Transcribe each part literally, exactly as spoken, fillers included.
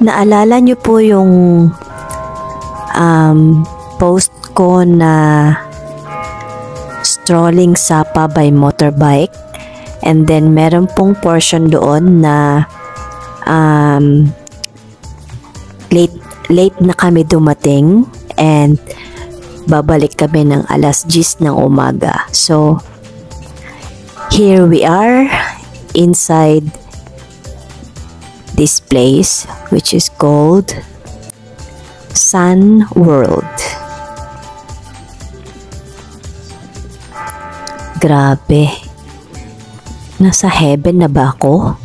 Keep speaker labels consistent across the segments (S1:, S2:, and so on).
S1: Naalala niyo po yung um, post ko na strolling Sapa by motorbike, and then meron pong portion doon na um, late, late na kami dumating and babalik kami ng alas diyes ng umaga. So, here we are inside this place which is called Sun World. Grabe. Nasa heaven na ba ako?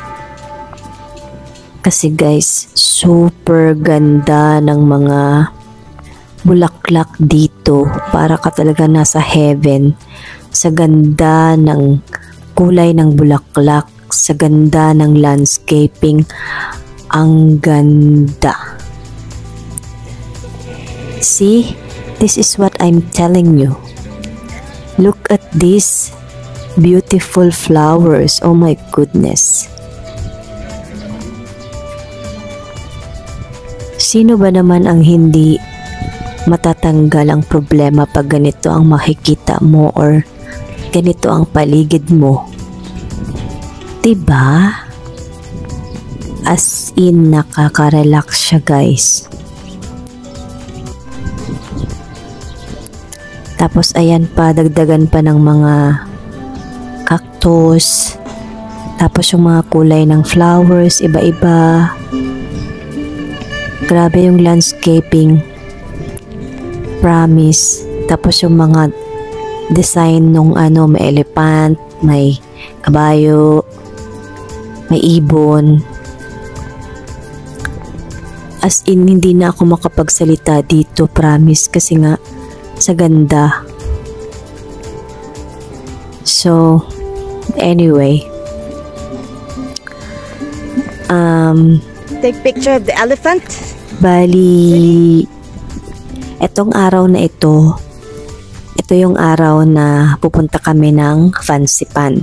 S1: Kasi guys, super ganda ng mga bulaklak dito. Para ka talaga nasa heaven. Sa ganda ng kulay ng bulaklak, sa ganda ng landscaping, ang ganda. See, this is what I'm telling you. Look at these beautiful flowers. Oh my goodness. Sino ba naman ang hindi matatanggal ang problema pag ganito ang makikita mo or ganito ang paligid mo? Diba? As in, nakaka-relax siya guys. Tapos ayan pa, dagdagan pa ng mga cactus. Tapos yung mga kulay ng flowers, iba-iba. Grabe yung landscaping. Promise. Tapos yung mga design nung ano, may elephant, may kabayo, may ibon. As in, hindi na ako makapagsalita dito, promise, kasi nga sa ganda. So, anyway. Um,
S2: Take picture of the elephant.
S1: Bali, etong araw na ito, ito yung araw na pupunta kami ng Fansipan.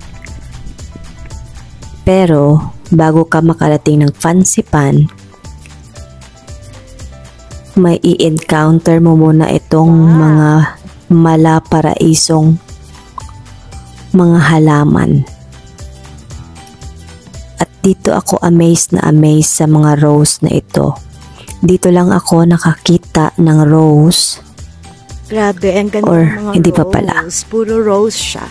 S1: Pero, bago ka makarating ng Fansipan, may i-encounter mo muna itong mga malaparaisong mga halaman. At dito ako amazed na amazed sa mga rose na ito. Dito lang ako nakakita ng rose.
S2: Grabe, ang ganda
S1: or
S2: ng mga
S1: hindi pa
S2: rose.
S1: pala.
S2: Puro rose siya.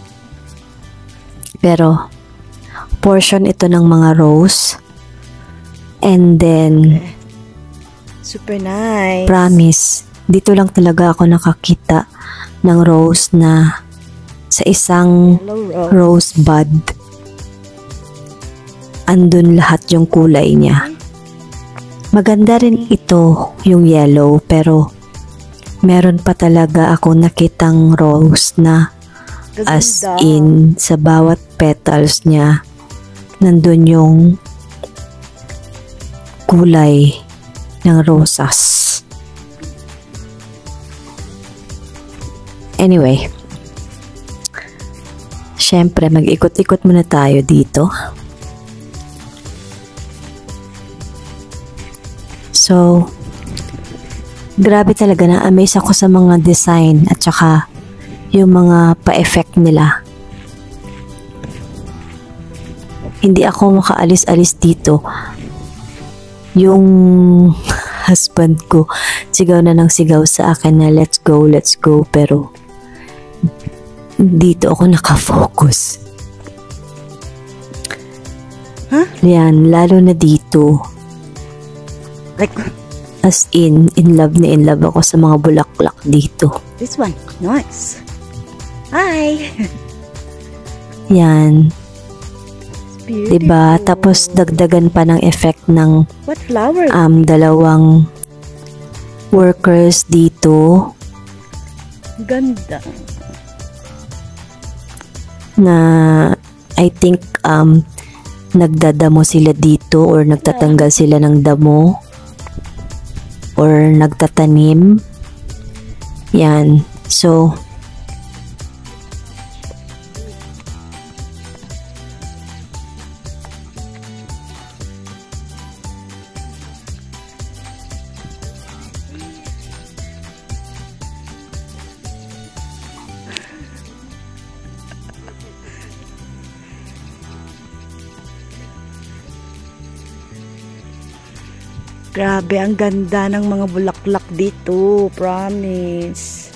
S1: Pero, portion ito ng mga rose. And then,
S2: super nice.
S1: promise, dito lang talaga ako nakakita ng rose na sa isang
S2: Hello, rose.
S1: rose bud. Andun lahat yung kulay niya. Maganda rin ito, yung yellow, pero meron pa talaga ako nakitang rose na as
S2: Ganda.
S1: in sa bawat petals niya nandun yung kulay ng rosas. Anyway, syempre mag-ikot-ikot muna tayo dito. So, grabe talaga, na-amaze ako sa mga design at saka yung mga pa-effect nila. Hindi ako makaalis-alis dito. Yung husband ko, sigaw na ng sigaw sa akin na let's go, let's go. Pero, dito ako nakafocus.
S2: Huh?
S1: Yan, lalo na dito.
S2: Like,
S1: As in, in love na in love ako sa mga bulaklak dito.
S2: this one. Nice. Hi.
S1: Yan.
S2: Beautiful.
S1: Diba? Tapos dagdagan pa ng effect ng
S2: What flower?
S1: um, dalawang workers dito
S2: Ganda.
S1: na I think um, nagdadamo sila dito or nagtatanggal sila ng damo or nagtatanim. Yan. So,
S2: Grabe, ang ganda ng mga bulaklak dito. Promise.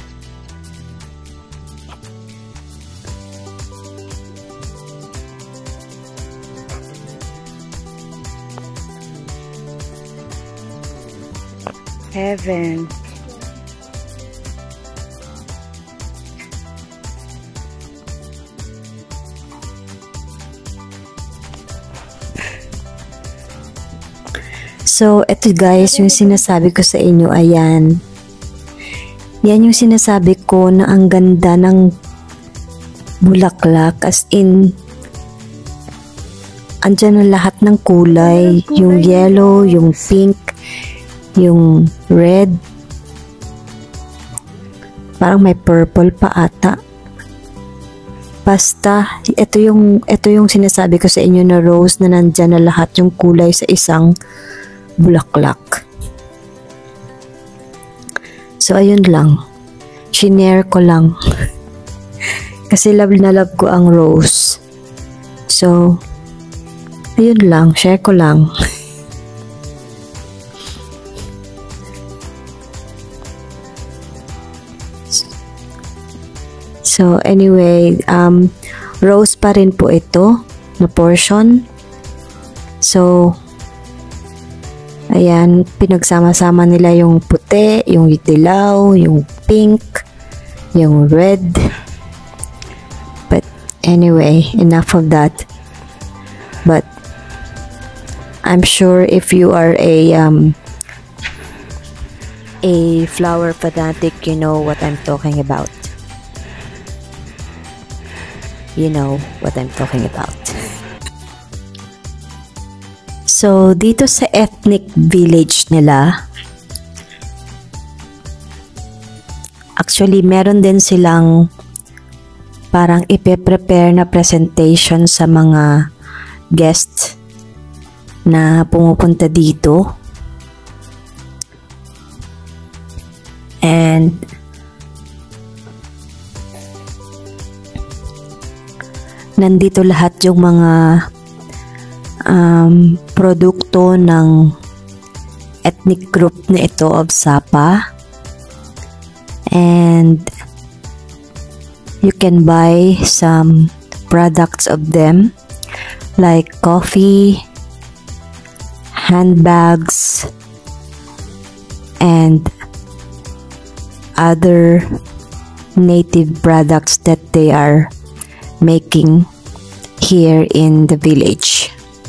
S2: Heaven.
S1: So, eto guys, yung sinasabi ko sa inyo, ayan. Yan yung sinasabi ko na ang ganda ng bulaklak, as in, andyan na lahat ng kulay. Yung yellow, yung pink, yung red. Parang may purple pa ata. Basta, ito yung, ito yung sinasabi ko sa inyo na rose na nandyan na lahat yung kulay sa isang bulaklak. So, ayun lang. Shinare ko lang. Kasi love na love ko ang rose. So, ayun lang. Share ko lang. So, anyway, um, rose pa rin po ito na portion. So, ayan, pinagsama-sama nila yung puti, yung dilaw, yung pink, yung red. But anyway, enough of that. But I'm sure if you are a um, a flower fanatic, you know what I'm talking about. You know what I'm talking about. So, dito sa ethnic village nila, actually, meron din silang parang ipe-prepare na presentation sa mga guests na pumupunta dito. And nandito lahat yung mga um, produkto ng ethnic group na ito of Sapa, and you can buy some products of them like coffee, handbags, and other native products that they are making here in the village.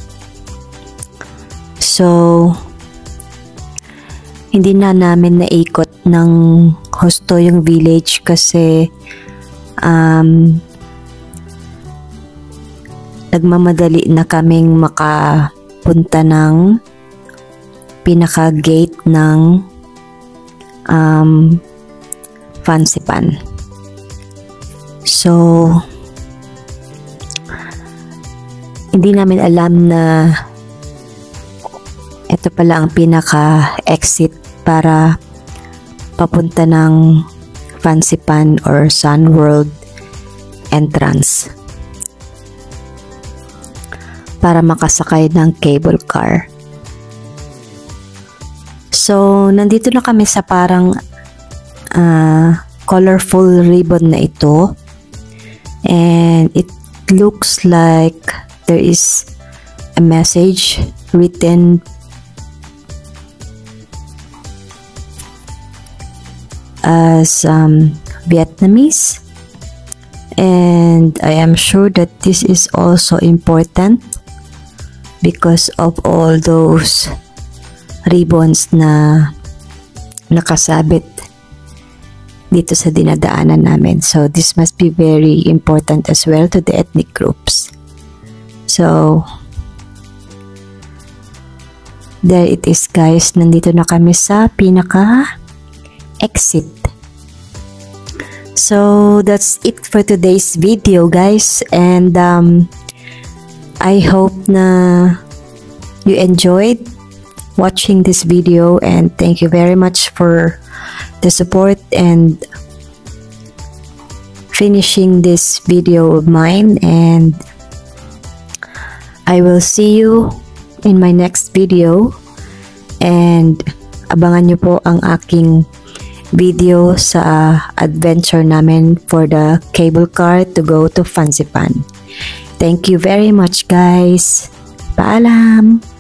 S1: So, hindi na namin naikot ng husto yung village kasi um, nagmamadali na kaming makapunta ng pinaka-gate ng um, Fansipan. So, hindi namin alam na ito pala ang pinaka-exit para papunta ng Fansipan or Sun World entrance para makasakay ng cable car. So, nandito na kami sa parang uh, colorful ribbon na ito, and it looks like there is a message written as um, Vietnamese, and I am sure that this is also important because of all those ribbons na nakasabit dito sa dinadaanan namin. So this must be very important as well to the ethnic groups. So there it is guys, nandito na kami sa pinaka exit. So that's it for today's video guys, and um, I hope na you enjoyed watching this video, and thank you very much for the support and finishing this video of mine, and I will see you in my next video, And abangan nyo po ang aking video sa adventure namin for the cable car to go to Fansipan. Thank you very much guys. Paalam!